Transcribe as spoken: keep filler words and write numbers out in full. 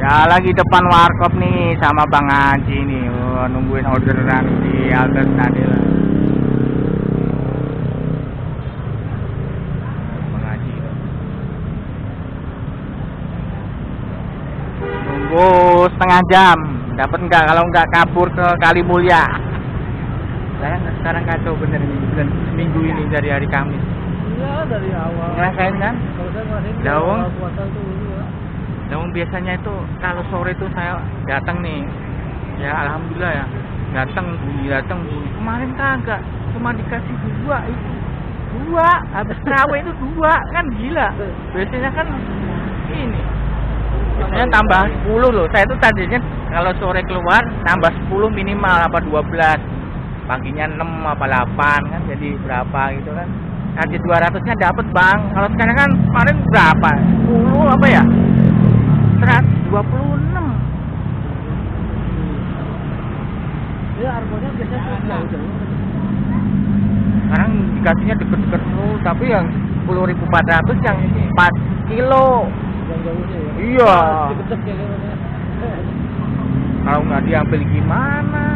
Ya lagi depan warkop nih sama Bang Haji nih. Oh, nungguin orderan di Albert tadi lah. Bang Haji. Nunggu setengah jam. Dapat nggak? Kalau nggak kabur ke Kali Mulya. Saya sekarang kacau bener nih. Seminggu ini dari hari Kamis. Iya, dari awal. Ngerasain kan? Kalau saya ngerasain Daung. awal puasa itu ya. Namun biasanya itu kalau sore itu saya datang nih, ya alhamdulillah ya, datang bunyi datang bunyi. Kemarin kagak, cuma dikasih dua itu, dua habis terawih itu dua kan gila. Biasanya kan ini, biasanya tambah sepuluh loh. Saya itu tadinya kalau sore keluar tambah sepuluh minimal apa dua belas, paginya enam apa delapan kan jadi berapa gitu kan. Target dua ratusnya dapat bang. Kalau sekarang kan kemarin berapa? sepuluh apa ya? seratus dua puluh enam. Ya argonya biasanya tuh jauh-jauh. Sekarang dikasihnya deket-deket mulu, tapi yang sepuluh ribu empat ratus yang empat kilo. Yang jauhnya ya. Iya. Deket-deket ya. Kalau nggak diambil gimana?